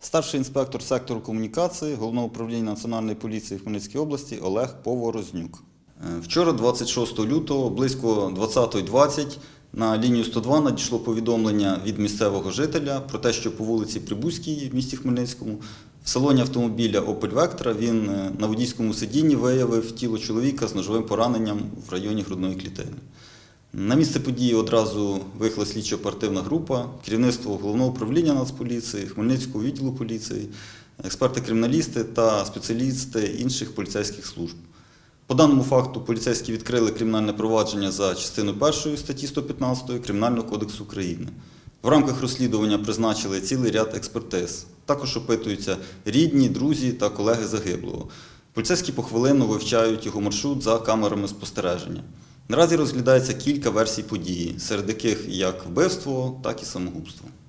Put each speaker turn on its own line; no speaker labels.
Старший інспектор сектору комунікації Головного управління Національної поліції в Хмельницькій області Олег Поворознюк. Вчора, 26 лютого, близько 20:20, на лінію 102 надійшло повідомлення від місцевого жителя про те, що по вулиці Прибузькій в місті Хмельницькому в салоні автомобіля Opel Vectra він на водійському сидінні виявив тіло чоловіка з ножовим пораненням в районі грудної клітини. На місце події одразу виїхала слідчо-оперативна група, керівництво Головного управління Нацполіції, Хмельницького відділу поліції, експерти-криміналісти та спеціалісти інших поліцейських служб. По даному факту поліцейські відкрили кримінальне провадження за частиною 1 статті 115 Кримінального кодексу України. В рамках розслідування призначили цілий ряд експертиз. Також опитуються рідні, друзі та колеги загиблого. Поліцейські похвилинно вивчають його маршрут за камерами спостереження. Наразі розглядається кілька версій події, серед яких як вбивство, так і самогубство.